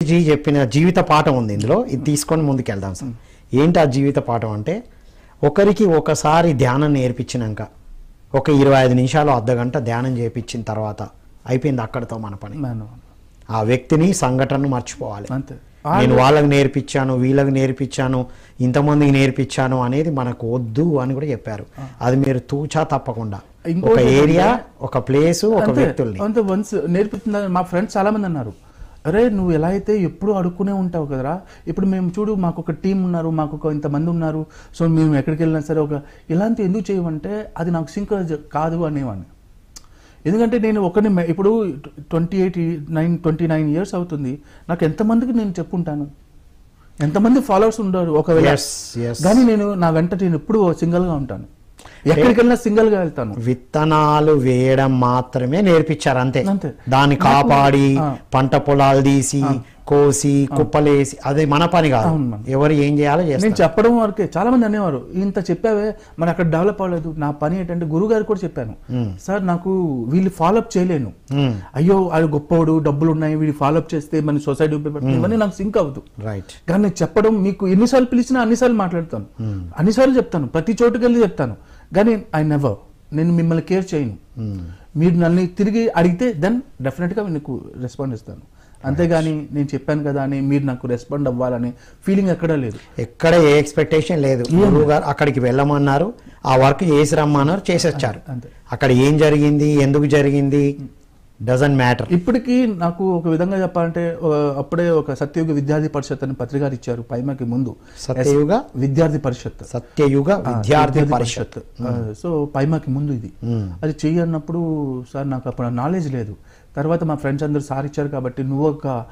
G చెప్పిన జీవిత పాఠం ఉంది ఇందులో, ఇది తీసుకొని ముందుకెళ్దాం సార్. ఏంటి ఆ జీవిత పాఠం అంటే, ఒకరికి ఒకసారి ధ్యానం నేర్పించినాక ఒక 25 నిమిషాలు అర్ధగంట ధ్యానం చేయించిన తర్వాత అయిపోయింది అక్కడితో మన పని. ఆ వ్యక్తిని సంఘటనను మర్చిపోవాలి. నేను వాళ్ళకి నేర్పించాను, వీళ్ళకి నేర్పించాను, ఇంతమందికి నేర్పించాను అనేది మనకు వద్దు అని కూడా చెప్పారు. అది మీరు తూచా తప్పకుండా ఒక ఏరియా, ఒక ప్లేస్, ఒక వ్యక్తుల్ని అంతే వన్స్ నేర్పిస్తుందని మా ఫ్రెండ్స్ చాలా మంది అన్నారు. అరే నువ్వు ఎలా అయితే ఎప్పుడు అడుక్కునే ఉంటావు కదరా, ఇప్పుడు మేము చూడు మాకు ఒక టీం ఉన్నారు, మాకు ఒక ఇంతమంది ఉన్నారు, సో మేము ఎక్కడికి వెళ్ళినా సరే ఒక ఇలాంటి ఎందుకు చేయమంటే అది నాకు సింక్ కాదు అనేవాడిని. ఎందుకంటే నేను ఒకరిని ఇప్పుడు 29 ఇయర్స్ అవుతుంది, నాకు ఎంతమందికి నేను చెప్పుంటాను, ఎంతమంది ఫాలోవర్స్ ఉండరు ఒకవేళ, కానీ నా వెంట నేను ఎప్పుడు సింగిల్గా ఉంటాను, ఎక్కడికి వెళ్ళినా సింగిల్ గా వెళ్తాను. విత్తనాలు వేయడం మాత్రమే నేర్పించారు అంతే. దాన్ని కాపాడి పంట పొలాలు తీసి కోసి కుప్పలేసి అదే మన పని కాదు. ఎవరు ఏం చేయాలో నేను చెప్పడం వరకే. చాలా మంది అనేవారు ఇంత చెప్పావే మరి అక్కడ డెవలప్ అవ్వలేదు. నా పని ఏంటంటే గురువు గారికి కూడా చెప్పాను, సార్ నాకు వీళ్ళు ఫాలోఅప్ చేయలేను, అయ్యో అది గొప్పవాడు డబ్బులు ఉన్నాయి వీళ్ళు ఫాలోఅప్ చేస్తే మన సొసైటీ ఇవన్నీ నాకు సింక్ అవ్వదు. కానీ నేను చెప్పడం మీకు ఎన్నిసార్లు పిలిచినా అన్నిసార్లు మాట్లాడతాను, అన్నిసార్లు చెప్తాను, ప్రతి చోటుకి వెళ్ళి చెప్తాను. కానీ నేను మిమ్మల్ని కేర్ చేయను. మీరు నన్ను తిరిగి అడిగితే దెన్ డెఫినెట్గా మీకు రెస్పాండ్ ఇస్తాను. అంతేగాని నేను చెప్పాను కదా అని మీరు నాకు రెస్పాండ్ అవ్వాలని ఫీలింగ్ ఎక్కడా లేదు, ఎక్కడ ఏ ఎక్స్పెక్టేషన్ లేదు. గురువు గారు అక్కడికి వెళ్ళమన్నారు, ఆ వర్క్ చేసి రమ్మన్నారు, చేసొచ్చారు. అక్కడ ఏం జరిగింది, ఎందుకు జరిగింది డజంట్ మ్యాటర్. ఇప్పటికీ నాకు ఒక విధంగా చెప్పాలంటే అప్పుడే ఒక సత్యయుగ విద్యార్థి పరిషత్ అని పత్రిక ఇచ్చారు పైమకి ముందు. సత్యయుగ విద్యార్థి పరిషత్, సత్యయుగ విద్యార్థి పరిషత్. సో పైమకి ముందు ఇది అది చెయ్యన్నప్పుడు సార్ నాకు అప్పుడు నాలెడ్జ్ లేదు. తర్వాత మా ఫ్రెండ్స్ అందరూ సార్ ఇచ్చారు కాబట్టి నువ్వు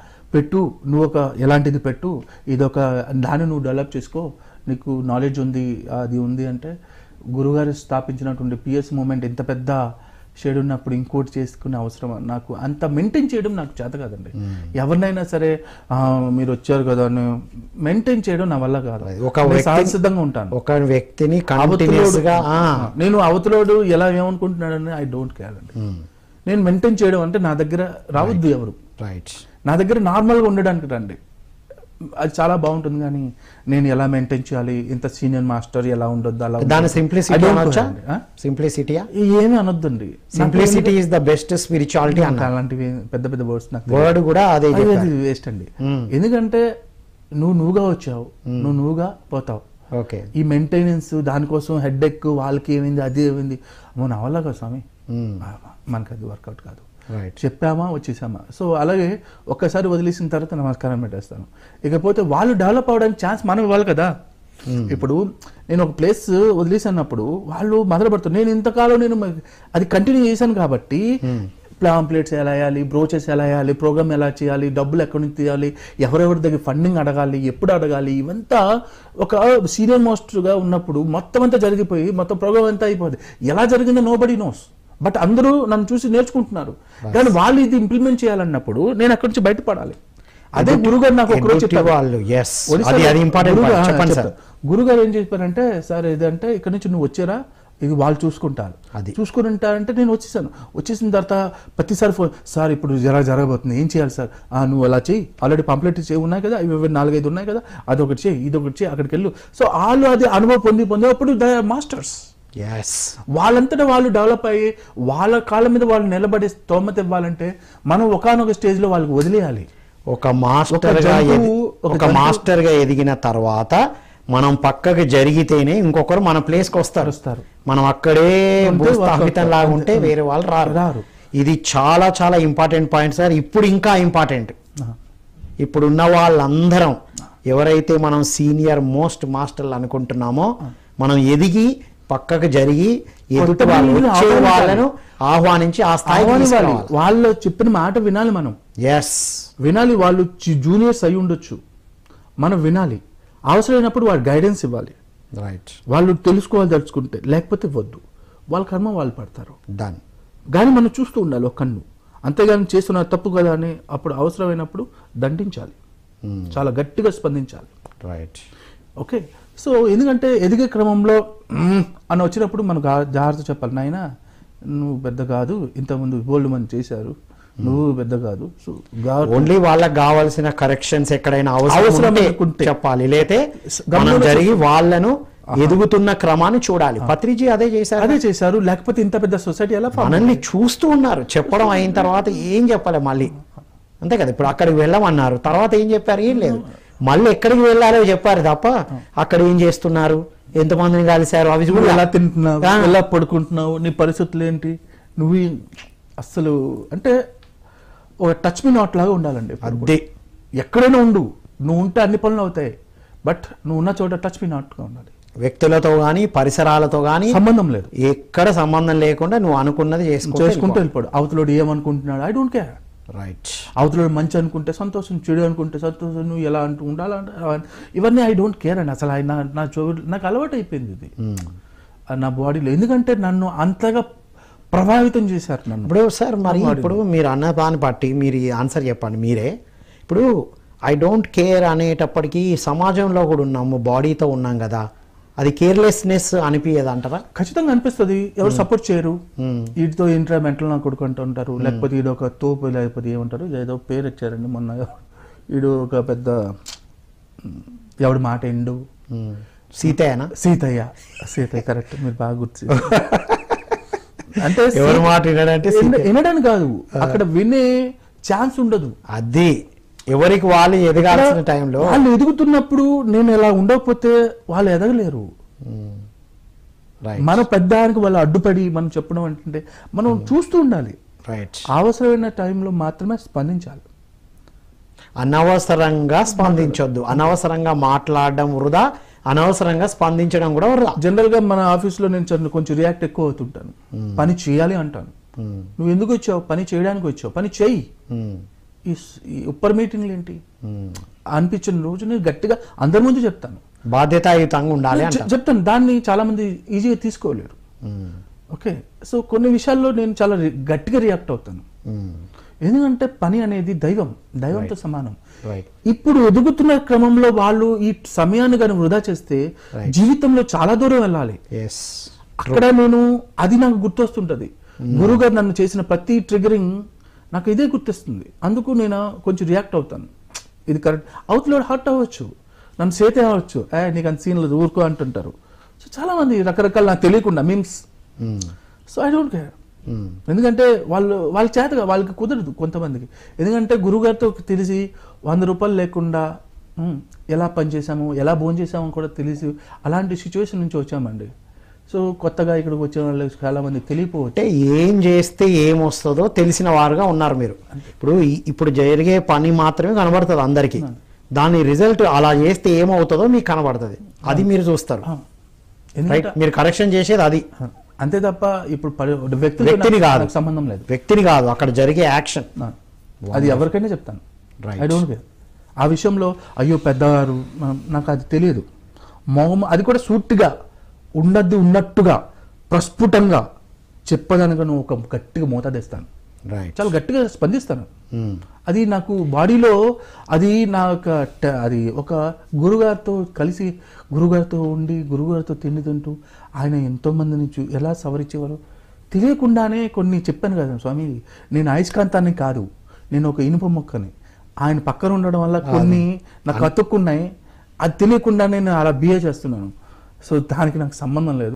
ఒక ఎలాంటిది పెట్టు, ఇదొక దాన్ని నువ్వు డెవలప్ చేసుకో, నీకు నాలెడ్జ్ ఉంది అది ఉంది అంటే గురుగారు స్థాపించినటువంటి పిఎస్ మూమెంట్ ఇంత పెద్ద షేడ్ ఉన్నప్పుడు ఇంకోటి చేసుకునే అవసరం నాకు అంత మెయింటైన్ చేయడం నాకు చేత కాదండి. ఎవరినైనా సరే మీరు వచ్చారు కదా అని మెయింటైన్ చేయడం నా వల్ల కాదు. సిద్ధంగా ఉంటాను ఒక వ్యక్తిని నేను అవతలోడు ఎలా ఏమనుకుంటున్నాడని ఐ డోంట్ కేర్ అండి. నేను మెయింటైన్ చేయడం అంటే నా దగ్గర రావద్దు ఎవరు, నా దగ్గర నార్మల్గా ఉండడానికి రండి, అది చాలా బాగుంటుంది. కానీ నేను ఎలా మెయింటైన్ చేయాలి, ఇంత సీనియర్ మాస్టర్ ఎలా ఉండొద్దు అలా సింప్లిసిటీ ఏమీ అనొద్దండి. Simplicity is the best spirituality. అలాంటివి పెద్ద పెద్ద వర్డ్స్ నాకు వర్డ్ కూడా అదే వేస్ట్ అండి. ఎందుకంటే నువ్వుగా వచ్చావు, నువ్వుగా పోతావు. ఈ మెయింటెనెన్స్ దానికోసం హెడ్ ఎక్ వాళ్ళకి ఏమైంది అది ఏమైంది నా వల్ల కాదు స్వామి, మనకు అది వర్కౌట్ కాదు. చెప్పామా వచ్చేసామా. సో అలాగే ఒక్కసారి వదిలేసిన తర్వాత నమస్కారం పెట్టేస్తాను. ఇకపోతే వాళ్ళు డెవలప్ అవడానికి ఛాన్స్ మనం ఇవ్వాలి కదా. ఇప్పుడు నేను ఒక ప్లేస్ వదిలేసినప్పుడు వాళ్ళు మొదలు పెడతారు. నేను ఇంతకాలం నేను అది కంటిన్యూ చేశాను కాబట్టి పాంప్లెట్స్ ఎలా వేయాలి, బ్రోచెస్ ఎలా వేయాలి, ప్రోగ్రామ్ ఎలా చేయాలి, డబ్బులు ఎక్కడి నుంచి తీయాలి, ఎవరెవరి దగ్గర ఫండింగ్ అడగాలి, ఎప్పుడు అడగాలి, ఇవంతా ఒక సీనియర్ మోస్ట్గా ఉన్నప్పుడు మొత్తం అంతా జరిగిపోయి మొత్తం ప్రోగ్రామ్ అంతా అయిపోతుంది. ఎలా జరిగిందో నోబడీ నోస్. బట్ అందరూ నన్ను చూసి నేర్చుకుంటున్నారు. కానీ వాళ్ళు ఇది ఇంప్లిమెంట్ చేయాలన్నప్పుడు నేను అక్కడి నుంచి బయటపడాలి. అదే గురుగారు నాకు ఒకరోజు చెప్పారు. గురుగారు ఏం చెప్పారంటే, సార్ ఏదంటే ఇక్కడ నుంచి నువ్వు వచ్చారా, ఇది వాళ్ళు చూసుకుంటారు, అది చూసుకుని ఉంటారంటే నేను వచ్చేసిన తర్వాత ప్రతిసారి ఫోన్, సార్ ఇప్పుడు జరగబోతుంది ఏం చేయాలి సార్, నువ్వు అలా చెయ్యి, ఆల్రెడీ పాంప్లెట్ ఉన్నాయి కదా, ఇవి 4-5 ఉన్నాయి కదా, అదొకటి చేయి, ఇదొకటి చేయి, అక్కడికి వెళ్ళు. సో వాళ్ళు అది అనుభవం పొందేటప్పుడు దే ఆర్ మాస్టర్స్. వాళ్ళంతటా వాళ్ళు డెవలప్ అయ్యి వాళ్ళ కాళ్ళ మీద వాళ్ళు నిలబడి స్తోమత ఇవ్వాలంటే మనం ఒకానొక స్టేజ్ లో వాళ్ళకి వదిలేయాలి. ఒక మాస్టర్ గా ఎదిగిన తర్వాత మనం పక్కకి జరిగితేనే ఇంకొకరు మన ప్లేస్కి వస్తారు. మనం అక్కడే లాగా ఉంటే వేరే వాళ్ళు రారు. ఇది చాలా చాలా ఇంపార్టెంట్ పాయింట్ సార్. ఇప్పుడు ఇంకా ఇంపార్టెంట్, ఇప్పుడున్న వాళ్ళందరం ఎవరైతే మనం సీనియర్ మోస్ట్ మాస్టర్లు అనుకుంటున్నామో, మనం ఎదిగి పక్కకు జరిగి ఎదుటి వాళ్ళను ఆహ్వానించి ఆ స్థాయి వాళ్ళు చెప్పిన మాట వినాలి. మనం వినాలి. వాళ్ళు జూనియర్స్ అయి ఉండొచ్చు, మనం వినాలి. అవసరమైనప్పుడు వాళ్ళు గైడెన్స్ ఇవ్వాలి. వాళ్ళు తెలుసుకోవాలి తలుచుకుంటే, లేకపోతే వద్దు, వాళ్ళ కర్మ వాళ్ళు పడతారు. కానీ మనం చూస్తూ ఉండాలి ఒక కన్ను. అంతేగాని చేస్తున్న తప్పు కదా అని అప్పుడు అవసరమైనప్పుడు దండించాలి, చాలా గట్టిగా స్పందించాలి. ఓకే. సో ఎందుకంటే ఎదిగే క్రమంలో అని వచ్చినప్పుడు మనకు జాగ్రత్త చెప్పాలి, నాయన నువ్వు పెద్ద కాదు, ఇంతకుముందు బోల్డ్ మంది చేశారు, నువ్వు పెద్ద కాదు. సో ఓన్లీ వాళ్ళకి కావాల్సిన కరెక్షన్స్ ఎక్కడైనా అవసరం అనుకుంటే చెప్పాలి, లేతే మనం జరిగి వాళ్ళను ఎదుగుతున్న క్రమాన్ని చూడాలి. పత్రిజీ అదే చేశారు. లేకపోతే ఇంత పెద్ద సొసైటీ ఎలా మనల్ని చూస్తూ ఉన్నారు. చెప్పడం అయిన తర్వాత ఏం చెప్పాలి మళ్ళీ, అంతే కదా. ఇప్పుడు అక్కడికి వెళ్ళమన్నారు, తర్వాత ఏం చెప్పారు? ఏం లేదు. మళ్ళీ ఎక్కడికి వెళ్ళాలో చెప్పారు తప్ప అక్కడ ఏం చేస్తున్నారు, ఎంతమందిని కలిశారు, అవి నువ్వు ఎలా తింటున్నావు, ఎలా పడుకుంటున్నావు, నీ పరిస్థితులు ఏంటి, నువ్వు అస్సలు అంటే ఒక టచ్ మీ నాట్ లాగా ఉండాలండి. అదే ఎక్కడైనా ఉండు, నువ్వు ఉంటే అన్ని పనులు అవుతాయి, బట్ నువ్వు ఉన్న చోట టచ్ మీ నాట్గా ఉండాలి. వ్యక్తులతో గానీ పరిసరాలతో గానీ సంబంధం లేదు, ఎక్కడ సంబంధం లేకుండా నువ్వు అనుకున్నది చేసుకుంటూ వెళ్ళిపోడు. అవతలోడు ఏమనుకుంటున్నాడు, ఐ డోంట్ కేర్. రైట్. అవతలోడు మంచి అనుకుంటే సంతోషం, చెడు అనుకుంటే సంతోషం, నువ్వు ఎలా అంటూ ఉండాలంటే ఇవన్నీ ఐ డోంట్ కేర్ అండి. అసలు నాకు అలవాటు అయిపోయింది ఇది నా బాడీలో, ఎందుకంటే నన్ను అంతగా ప్రభావితం చేశారు నన్ను. ఇప్పుడు సార్ మరి ఇప్పుడు మీరు అన్న దాన్ని బట్టి మీరు ఆన్సర్ చెప్పండి మీరే. ఇప్పుడు ఐ డోంట్ కేర్ అనేటప్పటికీ సమాజంలో కూడా ఉన్నాము, బాడీతో ఉన్నాం కదా, అది కేర్లెస్నెస్ అనిపించదు అంటారా? ఖచ్చితంగా అనిపిస్తుంది. ఎవరు సపోర్ట్ చేయరు, వీటితో ఏంట్రా మెంటల్ నా కొడుకుంటూ ఉంటారు, లేకపోతే ఈడు ఒక తోపు, లేకపోతే ఏమంటారు ఏదో పేరు ఇచ్చారండి మొన్న, ఈడు ఒక పెద్ద ఎవడు మాట ఎండు సీతయ్య కరెక్ట్, మీరు బాగా గుర్తు. అంటే ఎవరు మాట వినడంటే వినడానికి కాదు, అక్కడ వినే ఛాన్స్ ఉండదు. అది ఎవరికి వాళ్ళు ఎదగాల్సిన టైంలో వాళ్ళు ఎదుగుతున్నప్పుడు నేను ఎలా ఉండకపోతే వాళ్ళు ఎదగలేరు. మన పెద్దానికి వాళ్ళు అడ్డుపడి మనం చెప్పడం అంటే మనం చూస్తూ ఉండాలి. రైట్. అవసరమైన టైంలో మాత్రమే స్పందించాలి, అనవసరంగా స్పందించొద్దు. అనవసరంగా మాట్లాడడం వృధా, అనవసరంగా స్పందించడం కూడా వృధా. జనరల్ గా మన ఆఫీస్లో నేను కొంచెం రియాక్ట్ ఎక్కువ అవుతుంటాను. పని చేయాలి అంటాను, నువ్వు ఎందుకు వచ్చావు, పని చేయడానికి వచ్చావు, పని చేయి. ఈ ఉప్పర్ మీటింగ్లు ఏంటి అనిపించిన రోజు నేను గట్టిగా అందరి ముందు చెప్తాను, బాధ్యతాయుతంగా ఉండాలి చెప్తాను. దాన్ని చాలా మంది ఈజీగా తీసుకోలేరు. ఓకే, సో కొన్ని విషయాల్లో నేను చాలా గట్టిగా రియాక్ట్ అవుతాను, ఎందుకంటే పని అనేది దైవంతో సమానం. ఇప్పుడు ఎదుగుతున్న క్రమంలో వాళ్ళు ఈ సమయాన్ని కానీ వృధా చేస్తే జీవితంలో చాలా దూరం వెళ్ళాలి. అక్కడ నేను అది నాకు గుర్తొస్తుంటది. గురువు గారు నన్ను చేసిన ప్రతి ట్రిగరింగ్ నాకు ఇదే గుర్తిస్తుంది. అందుకు నేను కొంచెం రియాక్ట్ అవుతాను, ఇది కరెక్ట్. అవుట్లో హర్ట్ అవ్వచ్చు, నన్ను చేతే అవ్వచ్చు, నీకు అంత సీన్ లేదు ఊరుకో అంటుంటారు. సో చాలా మంది రకరకాల నాకు తెలియకుండా memes. So I don't care, ఎందుకంటే వాళ్ళ చేతగా వాళ్ళకి కుదరదు కొంతమందికి. ఎందుకంటే గురువుగారితో తెలిసి 100 రూపాయలు లేకుండా ఎలా పనిచేసాము, ఎలా భోజనం చేసామో కూడా తెలిసి అలాంటి సిచ్యువేషన్ నుంచి వచ్చామండి. సో కొత్తగా ఇక్కడికి వచ్చిన వాళ్ళు చాలా మంది తెలియపోవచ్చు, అంటే ఏం చేస్తే ఏమొస్తుందో తెలిసిన వారుగా ఉన్నారు మీరు. ఇప్పుడు జరిగే పని మాత్రమే కనబడుతుంది అందరికీ, దాని రిజల్ట్ అలా చేస్తే ఏమవుతుందో మీకు కనబడుతుంది, అది మీరు చూస్తారు. మీరు కరెక్షన్ చేసేది అది అంతే తప్ప ఇప్పుడు వ్యక్తిని కాదు, సంబంధం లేదు, వ్యక్తిని కాదు, అక్కడ జరిగే యాక్షన్. అది ఎవరికైనా చెప్తాను, ఐ డోంట్ కేర్. ఆ విషయంలో అయ్యో పెద్దవారు నాకు అది తెలియదు, అది కూడా సూటిగా ఉన్నది ఉన్నట్టుగా ప్రస్ఫుటంగా చెప్పదానిగా నువ్వు ఒక గట్టిగా మోతాదేస్తాను, చాలా గట్టిగా స్పందిస్తాను. అది నాకు బాడీలో అది అది ఒక గురుగారితో కలిసి గురుగారితో ఉండి గురుగారితో తిండి తింటూ ఆయన ఎంతోమందిని ఎలా సవరించేవారు తెలియకుండానే కొన్ని చెప్పాను కదా స్వామి, నేను అయస్కాంతాన్ని కాదు, నేను ఒక ఇనుప మొక్కని. ఆయన పక్కన ఉండడం వల్ల కొన్ని నాకు అతుక్కున్నాయి, అది తెలియకుండా నేను అలా బిహేవ్ చేస్తున్నాను. సో దానికి నాకు సంబంధం లేదు.